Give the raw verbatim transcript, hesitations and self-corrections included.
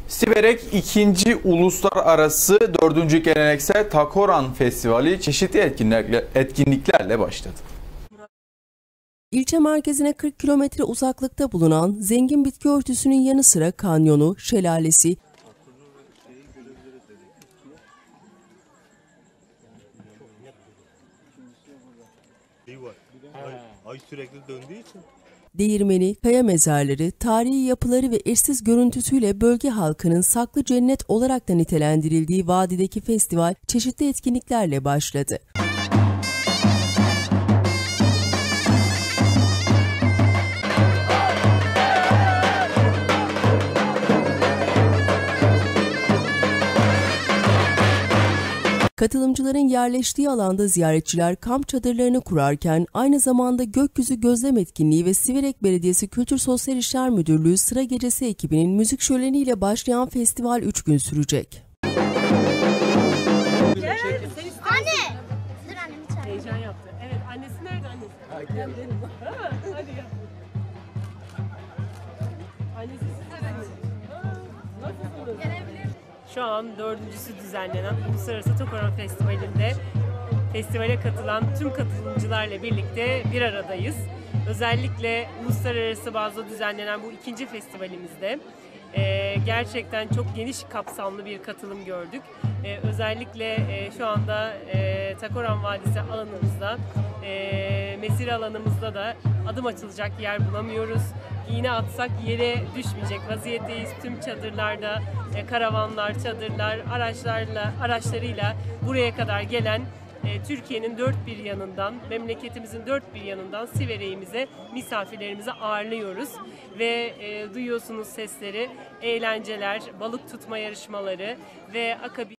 Siverek ikinci Uluslararası dördüncü Geleneksel Takoran Festivali çeşitli etkinliklerle, etkinliklerle başladı. İlçe merkezine kırk kilometre uzaklıkta bulunan zengin bitki örtüsünün yanı sıra kanyonu, şelalesi, Ay sürekli döndüğü için. değirmeni, kaya mezarları, tarihi yapıları ve eşsiz görüntüsüyle bölge halkının saklı cennet olarak da nitelendirildiği vadideki festival çeşitli etkinliklerle başladı. Katılımcıların yerleştiği alanda ziyaretçiler kamp çadırlarını kurarken aynı zamanda gökyüzü gözlem etkinliği ve Siverek Belediyesi Kültür Sosyal İşler Müdürlüğü Sıra Gecesi ekibinin müzik şöleniyle başlayan festival üç gün sürecek. Anne! Dur annem içeride. Heyecan yaptı. Evet, annesi nerede annesi? Ha, gel. Ha, hadi gel. Annesi sizsiniz. Nasılsınız? Gelebilir. Şu an dördüncüsü düzenlenen Uluslararası Takoran Festivali'nde festivale katılan tüm katılımcılarla birlikte bir aradayız. Özellikle uluslararası bazda düzenlenen bu ikinci festivalimizde e, gerçekten çok geniş kapsamlı bir katılım gördük. E, özellikle e, şu anda e, Takoran Vadisi alanımızda, e, mesire alanımızda da adım açılacak yer bulamıyoruz. İğne atsak yere düşmeyecek vaziyetteyiz. Tüm çadırlarda, e, karavanlar, çadırlar, araçlarla, araçlarıyla buraya kadar gelen e, Türkiye'nin dört bir yanından, memleketimizin dört bir yanından Siverek'imize, misafirlerimizi ağırlıyoruz. Ve e, duyuyorsunuz sesleri, eğlenceler, balık tutma yarışmaları ve akabinde